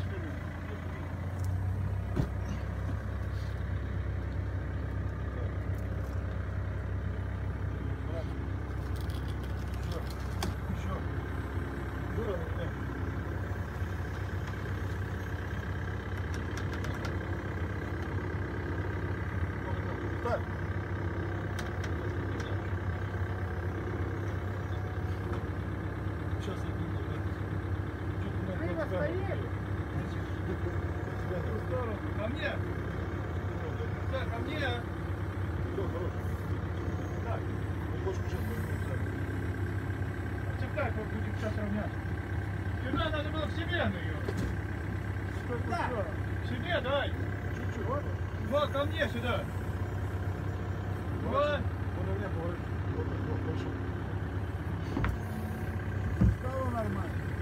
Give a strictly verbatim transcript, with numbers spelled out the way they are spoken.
Ко мне! Да, ко мне! Все, хорош. Так, Бочку сейчас будем. отцепляй, вот будем сейчас равнять. Сюда надо было в себе на ее. Да. В себе дай! Чуть-чуть, ладно? Вот, ко мне сюда! Вот! Он на меня говорит. Вот, вот, хорошо. Стало нормально.